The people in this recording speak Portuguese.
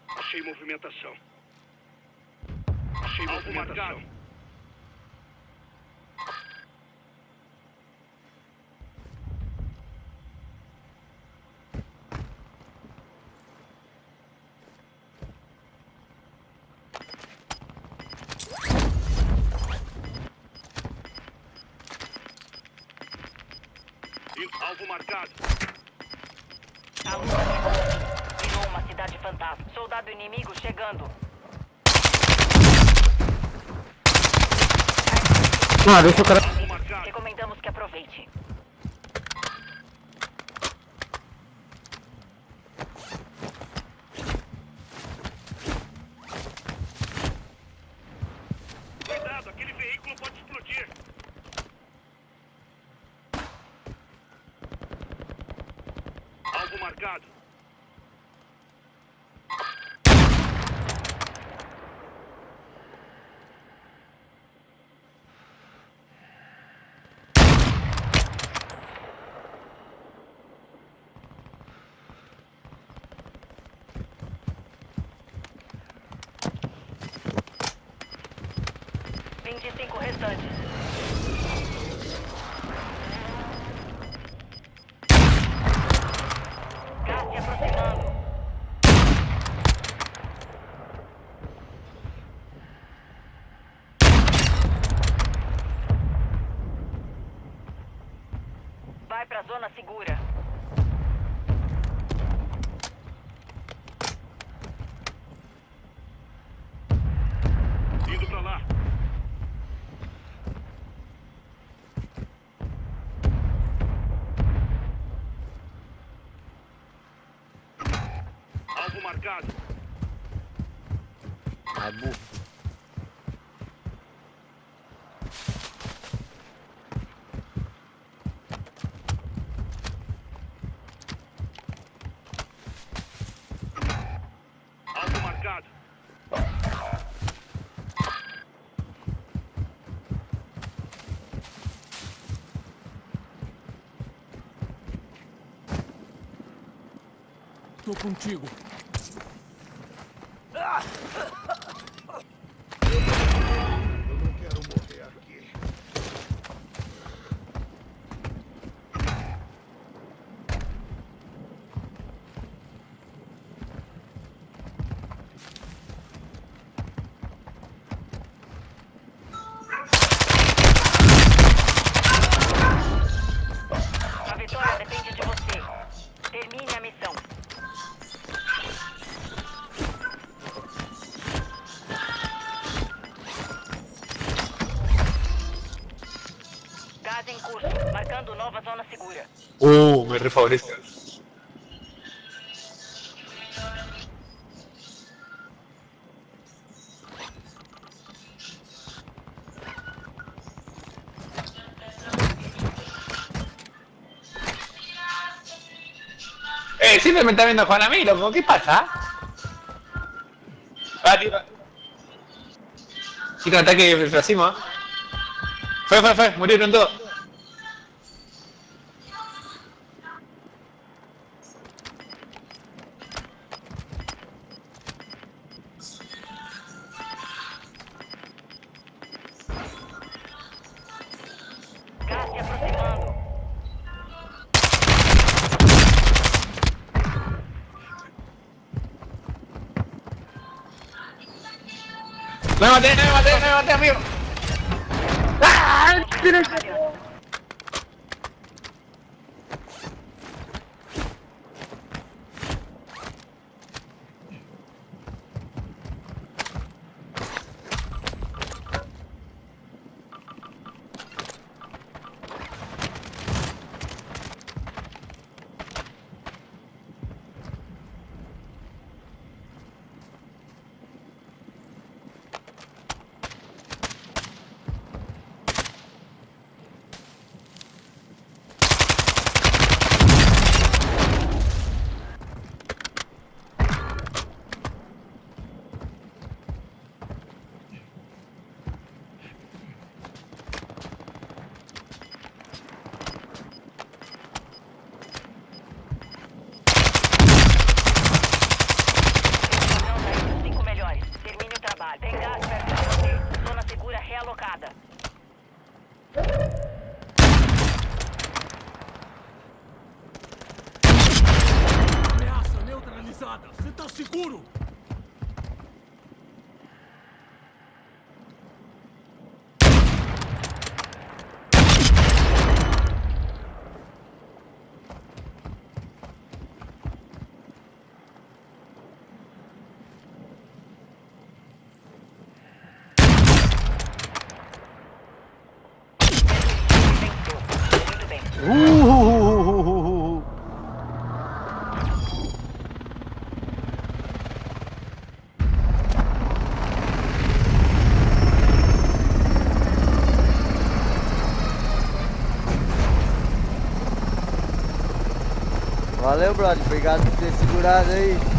Achei movimentação. Achei movimentação. Alvo marcado. A luta chegou. Virou uma cidade fantasma. Soldado inimigo chegando. Deixa o cara. Recomendamos que aproveite. Cuidado, aquele veículo pode explodir. Alvo marcado. Cinco restantes. Gás se aproximando. Vai pra zona segura. Indo pra lá. Alvo marcado. Ai, burro. Alvo marcado. Tô contigo. Eu não quero morrer aqui. A vitória depende de você. Termine a missão. Gás em curso, marcando nova zona segura. Me refavoreció. Siempre me está viendo Juan a mí, loco, ¿qué pasa? Va, tío. Sí, con ataque de racimo. Fue, murieron todos. Gás se aproximando. Me maté, amigo. ¡Ah! nada. Você tá seguro? Muito bem. Valeu, brother. Obrigado por ter segurado aí.